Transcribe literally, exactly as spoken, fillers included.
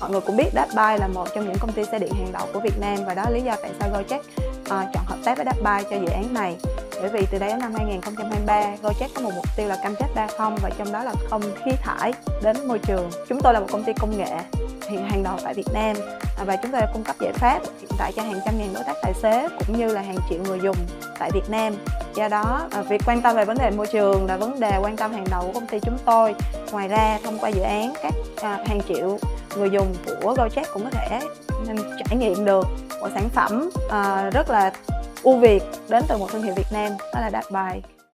mọi người cũng biết Datbuy là một trong những công ty xe điện hàng đầu của Việt Nam, và đó là lý do tại sao Gojek uh, chọn hợp tác với Datbuy cho dự án này. Bởi vì từ đây đến năm hai nghìn không trăm hai mươi ba, Gojek có một mục tiêu là cam kết ba không, và trong đó là không khí thải đến môi trường. Chúng tôi là một công ty công nghệ hiện hàng đầu tại Việt Nam, và chúng tôi đã cung cấp giải pháp hiện tại cho hàng trăm ngàn đối tác tài xế cũng như là hàng triệu người dùng tại Việt Nam. Do đó, việc quan tâm về vấn đề môi trường là vấn đề quan tâm hàng đầu của công ty chúng tôi. Ngoài ra, thông qua dự án, các hàng triệu người dùng của Gojek cũng có thể trải nghiệm được một sản phẩm rất là ưu việt đến từ một thương hiệu Việt Nam, đó là Datbuy.